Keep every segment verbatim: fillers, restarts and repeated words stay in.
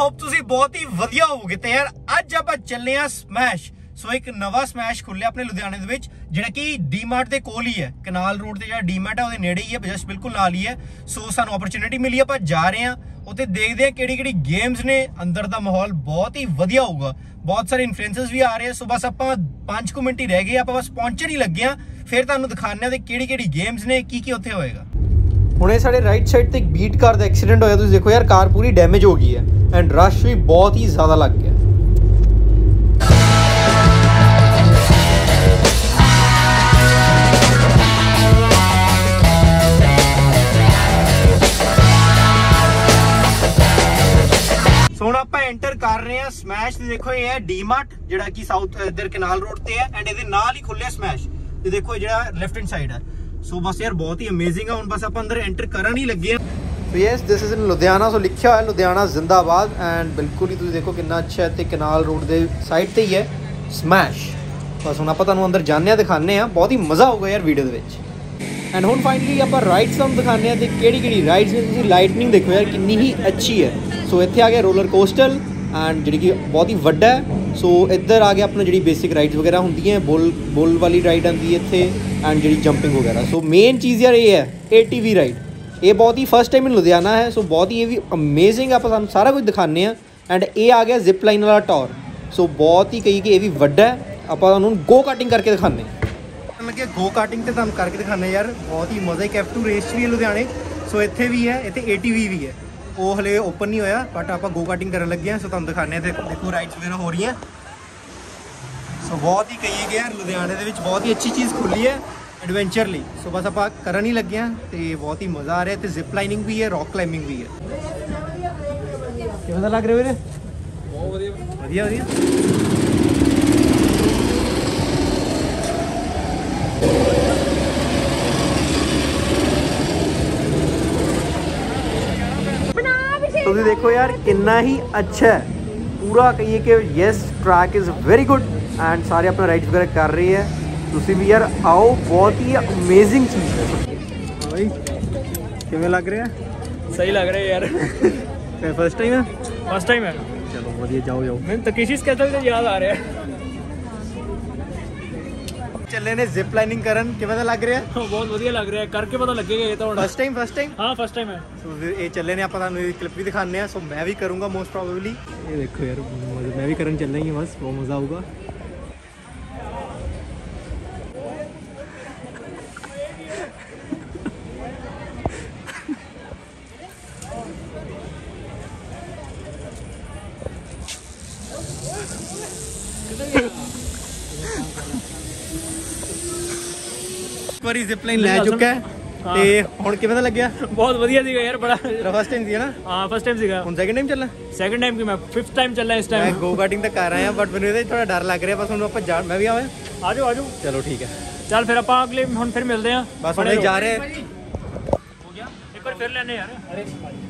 Hope तुसी बहुत ही वधिया होवोगे। ते यार अज आप चले आ स्मैश। सो एक नवा स्मैश खुलिया अपने लुधियाने दे विच जिहड़ा कि डी मार्ट दे कोल ही है। कनाल रोड ते जिहड़ा डी मार्ट है ओहदे नेड़े ही है, जस्ट बिल्कुल नाल ही है। सो सानू अपॉर्चुनिटी मिली, आप जा रहे हैं उत्थे देखते हैं किहड़ी किहड़ी गेम्स ने। अंदर दा माहौल बहुत ही वधिया होगा, बहुत सारे इन्फ्लुएंसर्स भी आ रहे हैं। सो बस आप पांच कु मिनट ही रह गए, आप बस पहुंचण ही लगे हैं। फिर तुहानू दिखाने ते किहड़ी किहड़ी गेम्स ने, की की उत्थे होएगा। हुणे साडे राइट साइड ते एक बीट कार दा एक्सीडेंट होया, तुसीं देखो यार कार पूरी डैमेज हो गई है एंड रश भी बहुत ही ज्यादा लग गया। सो हुण आपां एंटर कर रहे हैं स्मैश। देखो ये है डी मार्ट जिहड़ा कि साउथ इधर कनाल रोड ते है एंड इहदे नाल ही खुल्लिया स्मैश। ते देखो ये जिहड़ा लेफ्ट हैंड साइड है। सो बस यार बहुत ही अमेजिंग है। हुण बस आपां अंदर एंटर करन ही लगे हैं। So yes this is in Ludhiana. So लिखा हुआ है लुधियाना जिंदाबाद एंड बिल्कुल ही तुसीं देखो कितना अच्छा है। ते कनाल रोड दे साइड ते ही है स्मैश। बस हुण आपां तुहानूं अंदर जाने दिखाने आ, बहुत ही मज़ा होगा यार वीडियो दे विच। एंड हुण फाइनली आपां राइड्स तुहानूं दिखाने ते किहड़ी किहड़ी राइड्स ने। तुसीं लाइटनिंग देखो यार कितनी ही अच्छी है। सो इत्थे आ गया रोलर कोस्टर एंड जिहड़ी कि बहुत ही वड्डा है। सो इधर आ गया अपना जिहड़ी बेसिक राइड्स वगैरह होंदी हैं, बुल बुल वाली राइड आती है इत्थे एंड जिहड़ी जंपिंग वगैरह। सो मेन चीज़ यार ये है ए टी वी राइड। ये बहुत ही फर्स्ट टाइम इन लुधियाना है। सो बहुत ही ये भी अमेजिंग आप सारा कुछ दिखाने हैं। एंड ये आ गया जिप लाइन वाला टॉर। सो बहुत ही कही कि ये भी वड्डा है। आप गो कार्टिंग करके दिखाने लगे। गो कार्टिंग तो तुम करके दिखाने यार बहुत ही मज़ा। एक एफ टू रेस भी है लुधियाने। सो इत्थे भी है, इत्थे ए टी वी भी है। वो हले ओपन नहीं होया बट आप गो कार्टिंग करने लगे हैं। सो तुम दिखाने देखो राइड्स वगैरह हो रही हैं। सो बहुत ही कही गया लुधियाने दे विच बहुत ही अच्छी चीज़ खुली है एडवेंचर ली। सो बस आप करन ही लगे हैं तो बहुत ही मज़ा आ रहा है। तो जिप लाइनिंग भी है, रॉक क्लाइंबिंग भी है। कितना लग रहा है वीरे? बहुत वधिया वधिया। तो देखो यार कितना ही अच्छा है। पूरा कहिए कि yes track is very good and सारे अपना राइड्स वगैरह कर रही है। तुसी भी यार आओ, बहुत ही अमेजिंग चीज़ है भाई। किवें लग रहा है? सही लग रहा है यार। फर्स्ट टाइम है? फर्स्ट टाइम है। चलो वधिया, जाओ जाओ। मैं तकेशी स्केचल से याद आ रहा है। चले ने जिप लाइनिंग करन, किवें लग रहा है? बहुत वधिया लग रहा है, करके पता लगेगा ये तो। फर्स्ट टाइम फर्स्ट टाइम हाँ फर्स्ट टाइम है। सो ये चले ने, आप क्लिप भी दिखाने हैं। सो मैं भी करूँगा मोस्ट प्रोबेबली। ये देखो यार मैं भी करन चल रही हूँ, बस बहुत मज़ा होगा। वारी जिप लाइन ले चुका है ते हुण किवें दा लग्या? बहुत वधिया सीगा यार, बड़ा फर्स्ट टाइम सीगा ना? हां फर्स्ट टाइम सीगा। हुण सेकंड टाइम चलना? सेकंड टाइम की मैं फिफ्थ टाइम चल रहा है इस टाइम। मैं गो कार्टिंग तक कर आया बट मैंने थोड़ा डर लग रहा है। बस हुण आपां जा, मैं भी आवे। आ जाओ आ जाओ। चलो ठीक है, चल फिर आपां अगले हुण फिर मिलदे हां। बस हुण जा रहे हैं। हो गया एक बार फिर लेने यार। अरे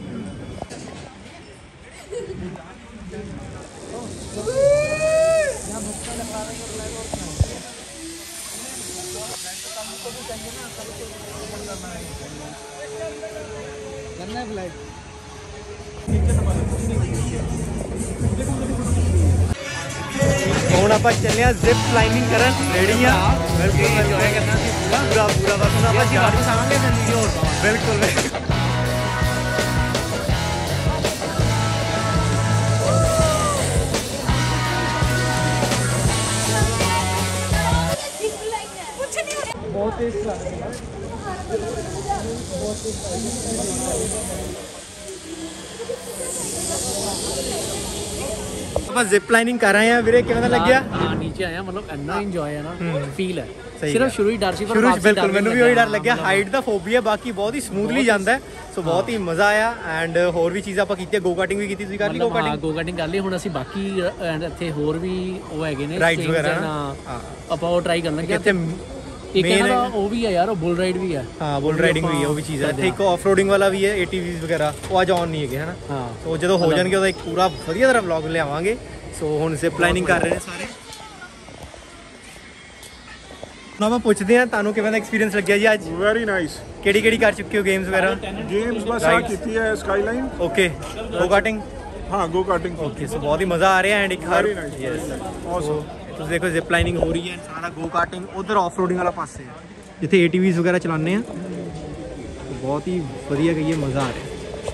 हुण आपां चले आ जिप लाइनिंग करन, रेडी आ बिल्कुल एंजॉय करना पूरा पूरा। बस हुण आपां जा रहे हैं। बिल्कुल बहुत तेज जिप लाइनिंग कर रहे हैं वीरे, किवें दा लग्या? हां नीचे आया, मतलब इतना इंजॉय है ना, फील है। सही सिर्फ शुरू ही डर सी, पर शुरू बिल्कुल मैंने भी वही डर लग्या। हाइट दा फोबिया, बाकी बहुत ही स्मूथली जाता है। सो बहुत ही मज़ा आया एंड होर भी चीज़ आपां कीती, गो कार्टिंग भी कीती। तुसीं कर ली गो कार्टिंग? गो कार्टिंग कर ली। हुण ਅਸੀਂ बाकी ਇੱਥੇ ਹੋਰ ਵੀ ਉਹ ਹੈਗੇ ਨੇ ਰਾਈਡਸ ਵਗੈਰਾ, ਹਾਂ ਆਪਾਂ ਉਹ ਟਰਾਈ ਕਰਨ ਲੱਗੇ। ਇੱਥੇ एक मेन वो भी है यार, बुल राइड भी है। हाँ बुल राइडिंग भी है, वो भी चीज़ है। एक ऑफ रोडिंग वाला भी है, एटीवीज वगैरह वो आज ऑन नहीं है ना। हाँ तो जो हो जाएंगे एक पूरा वधिया तरह व्लॉग ले आवांगे। सो हुण जिप लाइनिंग कर रहे हैं सारे। ना मैं पूछते हैं तानू किवें दा एक्सपीरियंस लग्या जी आज? Very nice. केड़ी केड़ी कर चुके हो गेम्स वगैरह? गेम्स बस आ कीती है स्काईलाइन। ओके गो कार्टिंग हाँ गो कार्टिंग ओके सो बहुत ही मज़ा आ ਰਿਹਾ ਐਂਡ ਇੱਕ ਹਰ Very nice. Yes Awesome. ਤੁਸੀਂ ਦੇਖੋ ਜ਼ਿਪ ਲਾਈਨਿੰਗ ਹੋ ਰਹੀ ਹੈ ਸਾਰਾ ਗੋ ਕਾਰਟਿੰਗ ਉਧਰ ਆਫ ਰੋਡਿੰਗ ਵਾਲਾ ਪਾਸੇ ਹੈ ਜਿੱਥੇ ਏ ਟੀ ਵੀਜ਼ ਵਗੈਰਾ ਚਲਾਉਂਦੇ ਆ ਬਹੁਤ ਹੀ ਵਧੀਆ ਗਈ ਹੈ ਮਜ਼ਾ ਆ ਰਿਹਾ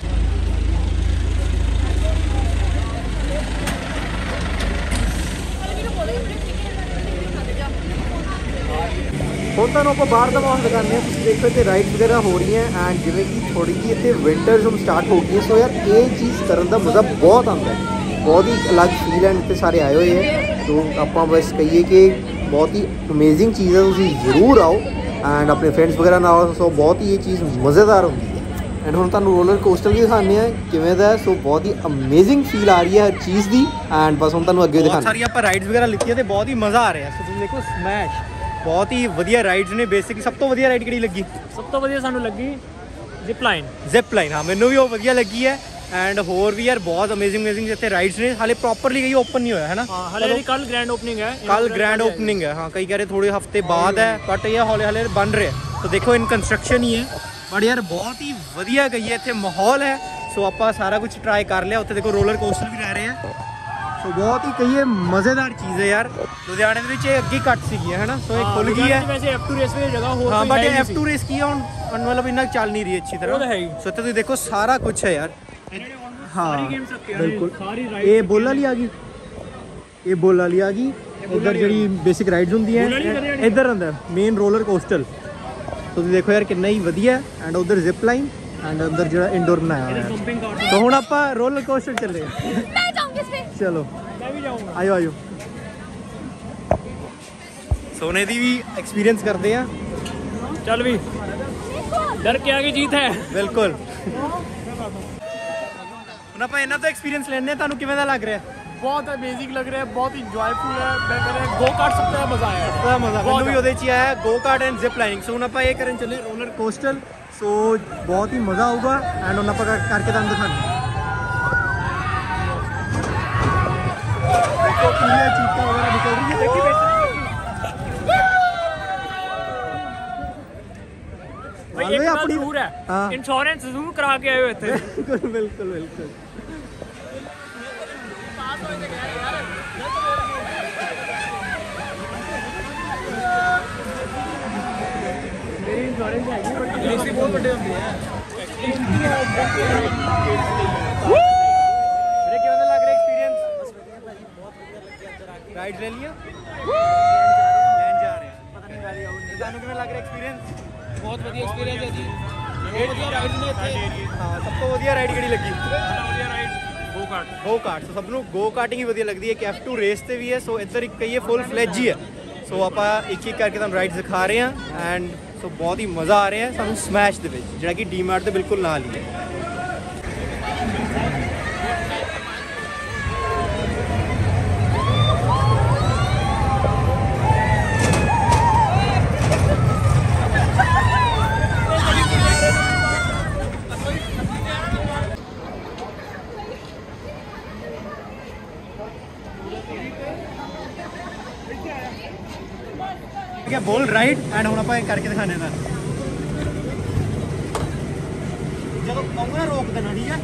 ਹੁਣ ਤੁਹਾਨੂੰ ਆਪਾਂ ਬਾਹਰ ਦਾ ਮਾਹੌਲ ਦਿਖਾਉਂਦੇ ਹਾਂ ਤੁਸੀਂ ਦੇਖੋ ਇੱਥੇ ਰਾਈਡਸ ਵਗੈਰਾ ਹੋ ਰਹੀਆਂ ਐਂਡ ਜਿਵੇਂ ਕਿ ਥੋੜੀ ਜਿਹੀ ਇੱਥੇ ਵਿੰਟਰ ਜ਼ੋਨ ਸਟਾਰਟ ਹੋ ਗਈ ਹੈ ਸੋ ਯਾਰ ਇਹ ਚੀਜ਼ ਕਰਨ ਦਾ ਮਜ਼ਾ ਬਹੁਤ ਆਉਂਦਾ ਹੈ ਬਹੁਤ ਹੀ ਅਲੱਗ ਫੀਲ ਐਂਡ ਇੱਥੇ ਸਾਰੇ ਆਏ ਹੋਏ ਹੈ ਸੋ ਆਪਾਂ ਬਸ ਕਹੀਏ ਕਿ ਬਹੁਤ ਹੀ ਅਮੇਜ਼ਿੰਗ ਚੀਜ਼ ਹੈ ਤੁਸੀਂ ਜ਼ਰੂਰ ਆਓ ਐਂਡ ਆਪਣੇ ਫਰੈਂਡਸ ਵਗੈਰਾ ਨਾਲ ਸੋ ਬਹੁਤ ਹੀ ਇਹ ਚੀਜ਼ ਮਜ਼ੇਦਾਰ ਹੁੰਦੀ ਹੈ ਐਂਡ ਹੁਣ ਤੁਹਾਨੂੰ ਰੋਲਰ ਕੋਸਟਰ ਵੀ ਦਿਖਾਉਂਦੇ ਆ ਕਿਵੇਂ ਦਾ ਸੋ ਬਹੁਤ ਹੀ ਅਮੇਜ਼ਿੰਗ ਫੀਲ ਆ ਰਹੀ ਹੈ ਹਰ ਚੀਜ਼ ਦੀ ਐਂਡ ਬਸ ਹੁਣ ਤੁਹਾਨੂੰ ਅੱਗੇ ਦਿਖਾਉਂਦੇ ਸਾਰੀ ਆਪਾਂ ਰਾਈਡਸ ਵਗੈਰਾ ਲਿੱਤੀਆਂ ਤੇ ਬਹੁਤ ਹੀ ਮਜ਼ਾ ਆ ਰਿਹਾ ਸੋ ਤੁਸੀਂ ਦੇਖੋ ਸਮੈਸ਼ ਬਹੁਤ ਹੀ ਵਧੀਆ ਰਾਈਡਸ ਨੇ ਬੇਸਿਕ ਸਭ ਤੋਂ ਵਧੀਆ ਰਾਈਡ ਕਿਹੜੀ ਲੱਗੀ ਸਭ ਤੋਂ ਵਧੀਆ ਸਾਨੂੰ ਲੱਗੀ ਜ਼ਿਪ ਲਾਈਨ ਜ਼ਿਪ ਲਾਈਨ ਹਾਂ ਮੈਨੂੰ ਵੀ ਉਹ ਵਧੀਆ ਲੱਗੀ ਹੈ ਐਂਡ ਹੋਰ ਵੀ ਯਾਰ ਬਹੁਤ ਅਮੇਜ਼ਿੰਗ ਅਮੇਜ਼ਿੰਗ ਇੱਥੇ ਰਾਈਡਸ ਨੇ ਹਾਲੇ ਪ੍ਰੋਪਰਲੀ ਕਈ ਓਪਨ ਨਹੀਂ ਹੋਇਆ ਹੈ ਨਾ ਹਾਂ ਹਲੇ ਕੱਲ ਗ੍ਰੈਂਡ ਓਪਨਿੰਗ ਹੈ ਕੱਲ ਗ੍ਰੈਂਡ ਓਪਨਿੰਗ ਹੈ ਹਾਂ ਕਈ ਕਹ ਰਹੇ ਥੋੜੇ ਹਫਤੇ ਬਾਅਦ ਹੈ ਬਟ ਇਹ ਹੌਲੇ ਹੌਲੇ ਬਣ ਰਿਹਾ ਤਾਂ ਦੇਖੋ ਇਨ ਕੰਸਟਰਕਸ਼ਨ ਹੀ ਹੈ ਬਟ ਯਾਰ ਬਹੁਤ ਹੀ ਵਧੀਆ ਗਈ ਹੈ ਇੱਥੇ ਮਾਹੌਲ ਹੈ ਸੋ ਆਪਾਂ ਸਾਰਾ ਕੁਝ ਟਰਾਈ ਕਰ ਲਿਆ ਉੱਥੇ ਦੇਖੋ ਰੋਲਰ ਕੋਸਟਰ ਵੀ ਰਹਿ ਰਹੇ ਆ ਸੋ ਬਹੁਤ ਹੀ ਕਹੀਏ ਮਜ਼ੇਦਾਰ ਚੀਜ਼ ਹੈ ਯਾਰ ਲੁਧਿਆਣੇ ਦੇ ਵਿੱਚ ਇਹ ਅੱਗੇ ਘੱਟ ਸੀਗੀ ਹੈ ਨਾ ਸੋ ਇਹ ਖੁੱਲ ਗਈ ਹੈ ਵੈਸੇ ਐਫ ਟੂ ਰੇਸ ਵੀ ਜਗ੍ਹਾ ਹੋਰ ਹਾਂ ਬਟ ਐਫ ਟੂ ਰੇਸ ਕੀ ਹੁਣ ਮਤਲਬ ਇੰਨਾ ਚੱਲ ਨਹੀਂ ਰਹੀ ਅੱਛੀ ਤਰ੍ਹਾਂ ਸੋ ਇੱਥੇ ਤੁਸੀਂ ਦੇਖੋ ਸਾਰਾ ਕੁਝ ਹੈ ਯਾਰ ਹਾਂ ਬਿਲਕੁਲ ਇਹ ਬੋਲ ਵਾਲੀ ਆ ਗਈ ਇਹ ਬੋਲ ਵਾਲੀ ਆ ਗਈ ਇੱਧਰ ਜਿਹੜੀ ਬੇਸਿਕ ਰਾਈਡਸ ਹੁੰਦੀਆਂ ਇੱਧਰ ਅੰਦਰ ਮੇਨ ਰੋਲਰ ਕੋਸਟਰ ਤੁਸੀਂ ਦੇਖੋ ਯਾਰ ਕਿੰਨਾ ਹੀ ਵਧੀਆ ਐਂਡ ਉਧਰ ਜ਼ਿਪ ਲਾਈਨ ਐਂਡ ਅੰਦਰ ਜਿਹੜਾ ਇੰਡੋਰ ਬਣਾਇਆ ਹੋਇਆ ਹੈ ਤਾਂ ਹੁਣ ਆਪਾਂ ਰੋਲਰ ਕੋਸਟਰ ਚੱਲੇ मैं जाऊंगी इसमें ਚਲੋ ਮੈਂ ਵੀ ਜਾਊਂਗਾ ਆਇਓ ਆਇਓ ਸੋਨੇ ਦੀ ਵੀ ਐਕਸਪੀਰੀਅੰਸ ਕਰਦੇ ਆ ਚੱਲ ਵੀ ਡਰ ਕੇ ਆਗੇ ਜੀਤ ਹੈ ਬਿਲਕੁਲ ਹੁਣ ਆਪਾਂ ਇਹਨਾਂ ਤੋਂ ਐਕਸਪੀਰੀਅੰਸ ਲੈਣੇ ਆ ਤੁਹਾਨੂੰ ਕਿਵੇਂ ਦਾ ਲੱਗ ਰਿਹਾ ਬਹੁਤ ਅਮੇਜ਼ਿੰਗ ਲੱਗ ਰਿਹਾ ਹੈ ਬਹੁਤ ਇੰਜੋਇਫੁਲ ਹੈ ਮੈਂ ਕਹਿੰਦਾ ਗੋ ਕਾਰਟ ਸਭ ਤੋਂ ਮਜ਼ਾ ਆਇਆ ਬੜਾ ਮਜ਼ਾ ਮੈਨੂੰ ਵੀ ਉਹਦੇ 'ਚ ਹੀ ਆਇਆ go kart and zip lining so ਹੁਣ ਆਪਾਂ ਇਹ ਕਰਨ ਚੱਲੇ ਰੋਲਰ ਕੋਸਟਰ ਸੋ ਬਹੁਤ ਹੀ ਮਜ਼ਾ ਆਊਗਾ ਐਂਡ ਹੁਣ ਆਪਾਂ ਕਰ- ਕਰਕੇ ਤੁਹਾਨੂੰ ਦਿਖਾਉਂਦੇ ਦੇਖੋ ਪੂਰੀਆਂ ਚੀਕਾਂ ਵਗੈਰਾ ਨਿਕਲ ਰਹੀ ਹੈ ਦੇਖੀ ਭਾਈ ਹਾਲੇ ਇੱਕ ਗੱਲ ਆਪਣੀ- ਜ਼ਰੂਰ ਹੈ ਹਾਂ। ਇੰਸ਼ੋਰੈਂਸ ਜ਼ਰੂਰ ਕਰਾ ਕੇ ਆਇਓ ਇੱਥੇ ਬਿਲਕੁਲ ਬਿਲਕੁਲ ਬਿਲਕੁਲ ਮੇਰੀ ਇੰਸ਼ੋਰੈਂਸ ਹੈਗੀ ਬਟ ਰਿਸਕ ਬਹੁਤ ਵੱਡੇ ਹੁੰਦੇ ਆ ਵੀਰੇ ਕਿਵੇਂ ਦਾ ਲੱਗ ਰਿਹਾ ਐਕਸਪੀਰੀਅੰਸ ਰਾਈਡ ਲੈ ਲਿਆ ਲੈਣ ਜਾ ਰਹੇ ਆ ਪਤਾ ਨਹੀਂ ਵਾਲੀ ਆਉਣੀ ਤੁਹਾਨੂੰ ਕਿਵੇਂ ਲੱਗ ਰਿਹਾ ਐਕਸਪੀਰੀਅੰਸ ਬਹੁਤ ਵਧੀਆ ਐਕਸਪੀਰੀਅੰਸ ਹੈ ਜੀ ਬਹੁਤ ਵਧੀਆ ਰਾਈਡ ਨੇ ਇੱਥੇ ਹਾਂ ਸਭ ਤੋਂ ਵਧੀਆ ਰਾਈਡ ਕਿਹੜੀ ਲੱਗੀ ਵਧੀਆ ride go kart go kart so ਸਭ ਨੂੰ ਗੋ ਕਾਰਟਿੰਗ ਹੀ ਵਧੀਆ ਲੱਗਦੀ ਹੈ ਕਿ ਐਫ ਟੂ ਰੇਸ ਤੇ ਵੀ ਹੈ ਸੋ ਇੱਧਰ ਇੱਕ ਕਹੀਏ ਫੁੱਲ ਫਲੈਜ ਹੀ ਹੈ ਸੋ ਆਪਾਂ ਇੱਕ ਇੱਕ ਕਰਕੇ ਤੁਹਾਨੂੰ ਰਾਈਡਸ ਦਿਖਾ ਰਹੇ ਹਾਂ ਐਂਡ ਸੋ ਬਹੁਤ ਹੀ ਮਜ਼ਾ ਆ ਰਿਹਾ ਹੈ ਸਾਨੂੰ ਸਮੈਸ਼ ਦੇ ਵਿੱਚ ਜਿਹੜਾ ਕਿ ਡੀਮਾਰਟ ਦੇ ਬਿਲਕੁਲ ਨਾਲ ਹੀ ਹੈ ठीक है बोल राइट एंड हम आप करके दिखाने का जब कहूँगा ना रोक देना ठीक है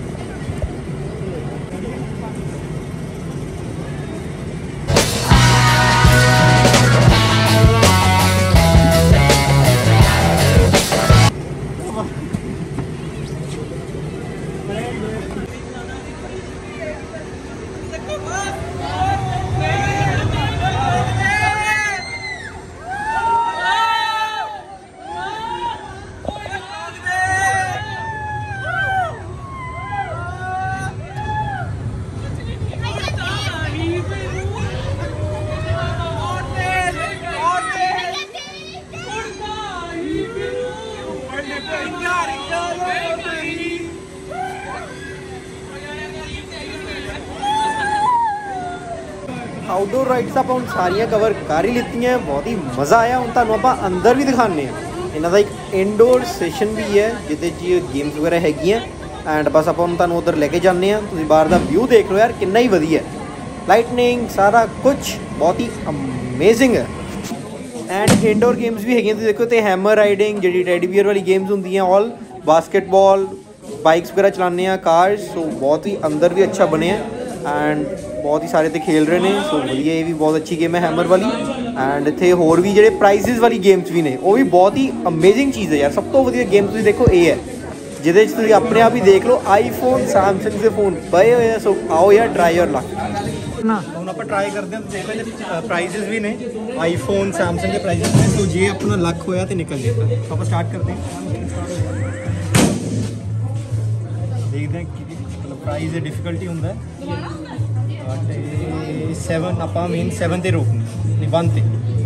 ਆਊਟਡੋਰ ਰਾਈਡਸ ਆਪਾਂ ਹੁਣ ਸਾਰੀਆਂ ਕਵਰ ਕਰ ਹੀ ਲਿੱਤੀਆਂ ਬਹੁਤ ਹੀ ਮਜ਼ਾ ਆਇਆ ਹੁਣ ਤੁਹਾਨੂੰ ਆਪਾਂ ਅੰਦਰ ਵੀ ਦਿਖਾਉਂਦੇ ਆ ਇਹਨਾਂ ਦਾ ਇੱਕ ਇਨਡੋਰ ਸੈਸ਼ਨ ਵੀ ਹੈ ਜਿਹਦੇ 'ਚ ਗੇਮਸ ਵਗੈਰਾ ਹੈਗੀਆਂ ਐਂਡ ਬਸ ਆਪਾਂ ਹੁਣ ਤੁਹਾਨੂੰ ਉੱਧਰ ਲੈ ਕੇ ਜਾਂਦੇ ਆ ਤੁਸੀਂ ਬਾਹਰ ਦਾ ਵਿਊ ਦੇਖ ਲਓ ਯਾਰ ਕਿੰਨਾ ਹੀ ਵਧੀਆ ਲਾਈਟਨਿੰਗ ਸਾਰਾ ਕੁਝ ਬਹੁਤ ਹੀ ਅਮੇਜ਼ਿੰਗ ਹੈ ਐਂਡ ਇਨਡੋਰ ਗੇਮਸ ਵੀ ਹੈਗੀਆਂ ਤੁਸੀਂ ਦੇਖੋ ਤੇ ਹੈਮਰ ਰਾਈਡਿੰਗ ਜਿਹੜੀ ਟੈਡੀ ਬੀਅਰ ਵਾਲੀ ਗੇਮਸ ਹੁੰਦੀਆਂ ਆਲ ਬਾਸਕਟਬਾਲ बाइक्स वगैरह चलाने हैं, कार्स, सो बहुत ही अंदर भी अच्छा बने हैं एंड बहुत ही सारे ते खेल रहे हैं। सो वधिया, ये भी बहुत अच्छी गेम है हैमर वाली। एंड इत्थे होर भी ਜਿਹੜੇ ਪ੍ਰਾਈਜ਼ਸ ਵਾਲੀ ਗੇਮਸ ਵੀ ਨੇ, ਉਹ ਵੀ ਬਹੁਤ ਹੀ ਅਮੇਜ਼ਿੰਗ ਚੀਜ਼ ਹੈ ਯਾਰ। ਸਭ ਤੋਂ ਵਧੀਆ ਗੇਮ ਤੁਸੀਂ ਦੇਖੋ ਇਹ ਹੈ, ਜਿਹਦੇ 'ਚ ਤੁਸੀਂ ਆਪਣੇ ਆਪ ਹੀ ਦੇਖ ਲਓ ਆਈਫੋਨ ਸੈਮਸੰਗ ਦੇ ਫੋਨ ਪਏ ਹੋਏ ਆ। ਸੋ ਆਓ ਯਾਰ, ਟਰਾਈ ਯੋਰ ਲੱਕ ਨਾ। ਹੁਣ ਆਪਾਂ ਟਰਾਈ ਕਰਦੇ ਹਾਂ, ਦੇਖੋ ਇਹਦੇ ਪ੍ਰਾਈਜ਼ਸ ਵੀ ਨੇ, ਆਈਫੋਨ ਸੈਮਸੰਗ ਦੇ ਪ੍ਰਾਈਜ਼ਸ ਨੇ। ਸੋ ਜੇ ਆਪਣਾ ਲੱਕ ਹੋਇਆ ਤੇ ਨਿਕਲ ਜਾਏਗਾ। ਆਪਾਂ ਸਟਾਰਟ ਕਰਦੇ ਹਾਂ, ਦੇਖਦੇ ਹਾਂ ਕਿ ਮਤਲਬ ਪ੍ਰਾਈਜ਼ ਦੇ ਡਿਫਿਕਲਟੀ ਹੁੰਦਾ ਤੇ ਸੈਵਨ ਆਪਾਂ ਮੇਨ ਸੈਵਨ ਤੇ ਰੋਕਣੀ ਨਹੀਂ, वन ਤੇ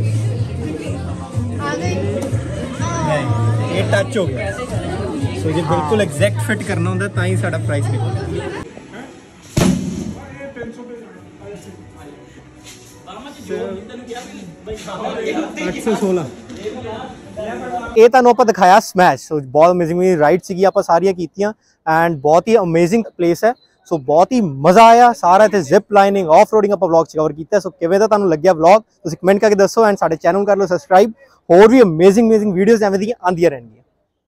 ਨਹੀਂ, ਇਹ ਟੱਚ ਹੋ ਗਿਆ। ਸੋ ਜੇ ਬਿਲਕੁਲ ਐਗਜ਼ੈਕਟ ਫਿਟ ਕਰਨਾ ਹੁੰਦਾ ਤਾਂ ਹੀ ਸਾਡਾ ਪ੍ਰਾਈਸ ਨਿਕਲਦਾ। ਅੱਠ ਸੌ ਸੋਲਾਂ ਇਹ ਤੁਹਾਨੂੰ ਆਪਾਂ ਦਿਖਾਇਆ ਸਮੈਸ਼। ਸੋ ਬਹੁਤ ਅਮੇਜ਼ਿੰਗ ਰਾਈਡ ਸੀਗੀ, ਆਪਾਂ ਸਾਰੀਆਂ ਕੀਤੀਆਂ ਐਂਡ ਬਹੁਤ ਹੀ ਅਮੇਜ਼ਿੰਗ ਪਲੇਸ ਹੈ। ਸੋ ਬਹੁਤ ਹੀ ਮਜ਼ਾ ਆਇਆ। ਸਾਰਾ ਇੱਥੇ ਜ਼ਿਪ ਲਾਈਨਿੰਗ, ਆਫ ਰੋਡਿੰਗ ਆਪਾਂ ਵਲੌਗ 'ਚ ਕਵਰ ਕੀਤਾ। ਸੋ ਕਿਵੇਂ ਦਾ ਤੁਹਾਨੂੰ ਲੱਗਿਆ ਵਲੌਗ, ਤੁਸੀਂ ਕਮੈਂਟ ਕਰਕੇ ਦੱਸੋ ਐਂਡ ਸਾਡੇ ਚੈਨਲ ਕਰ ਲਓ ਸਬਸਕ੍ਰਾਈਬ। ਹੋਰ ਵੀ ਅਮੇਜ਼ਿੰਗ ਅਮੇਜ਼ਿੰਗ ਵੀਡੀਓਜ਼ ਐਵੇਂ ਦੀਆਂ ਆਉਂਦੀਆਂ ਰਹਿਣਗੀਆਂ।